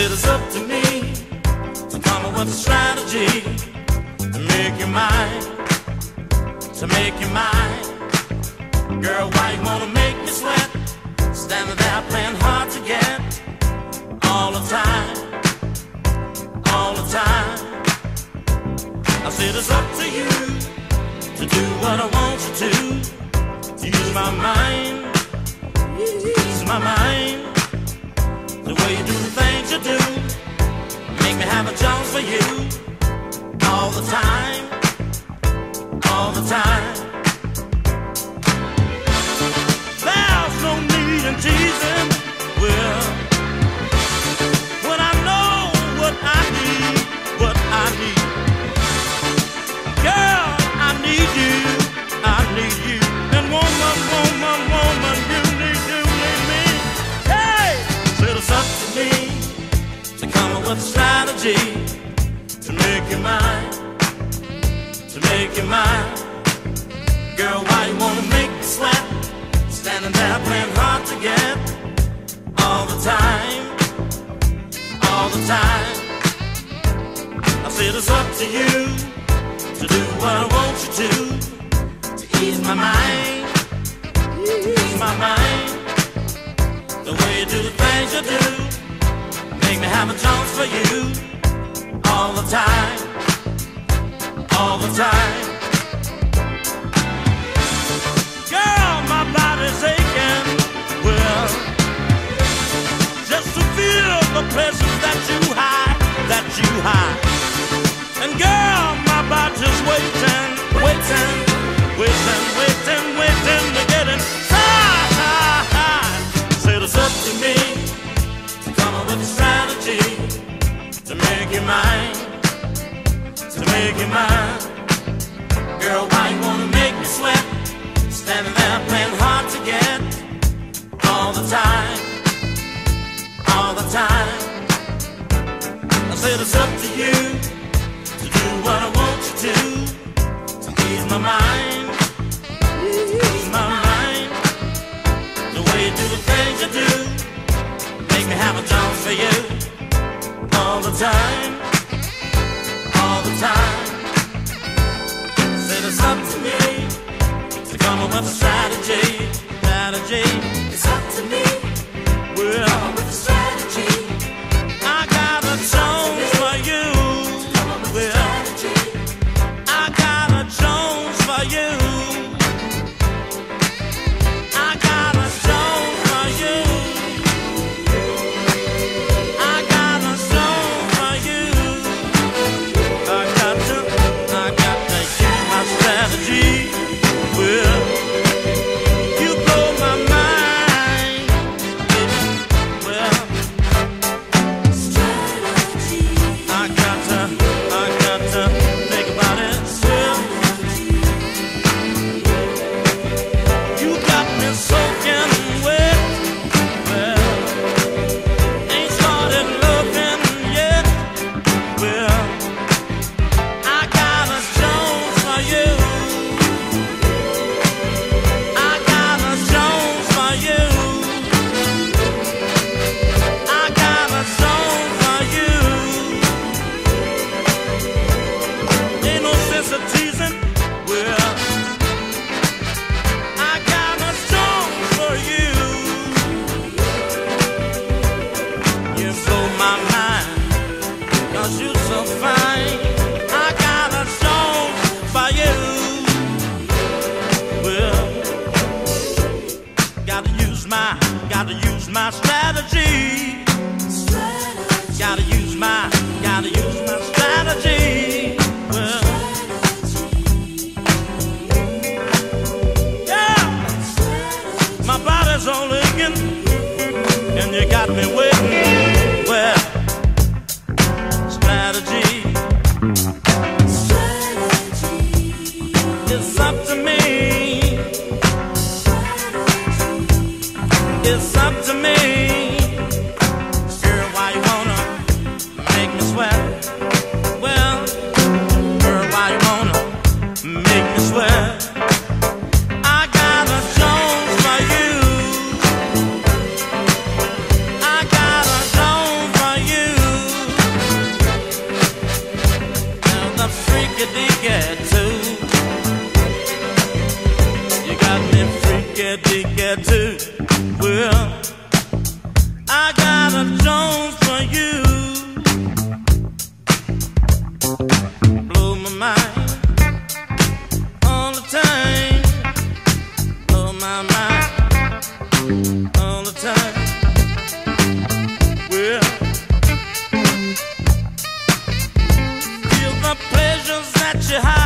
said it's up to me to come up with a strategy to make you mine, to make you mine. Girl, why you wanna make me sweat? Standing there playing hard to get all the time, all the time. I said it's up to you to do what I want you to use my mind, use my mind. The way you do the things you do, make me have a chance for you all the time, all the time. There's no need in teasing, well, when I know what I need, what I need. Girl, I need you, I need you. And woman, woman, woman, you need me. Hey, said it's up to me to come up with a strategy to make you mine, to make you mine. Girl, why you wanna make me sweat? Standing there playing hard to get all the time, all the time. I said it's up to you to do what I want you to ease my mind, ease my mind. The way you do the things you do, make me have a chance for you all the time, all the time. Girl, my body's aching, well, just to feel the pleasures that you hide, that you hide. And girl, my body's waiting, waiting, waiting, waiting, waiting to get inside. Said it's up to me to come up with a strategy to make you mine, to make you mine. Girl, why you wanna make me sweat? Standing there playing hard to get all the time, all the time. I said it's up to you to do what I want you to ease my mind, ease my mind. The way you do the things you do, make me have a chance for you all the time, all the time. Said it's up to me to come up with a strategy, strategy. It's up to me, well, come up with a strategy. I got a chance for you, well, I got a chance for you. I got a chance for you. I got a chance for you. I got to use my strategy. Well, you blow my mind. Well, strategy. I got to think about it. Well, you got me soaking wet. Well, ain't started loving yet. Well, I got a chance for you. I got a chance for you. I got a chance for you. Ain't no sense of teasing. Well, I got a chance for you. You blow my mind, 'cause you so fine. I got a chance for you. Well, gotta use my strategy. Gotta use my strategy. Well, yeah, my body's all aching, and you got me waiting. Well, strategy. It's up to me. It's up to me. Girl, why you wanna make me sweat? Well, girl, why you wanna make me sweat? I got a chance for you. I got a chance for you. get to. Well, I got a Jones for you. Blow my mind all the time. Blow my mind all the time. Well, feel the pleasures that you have.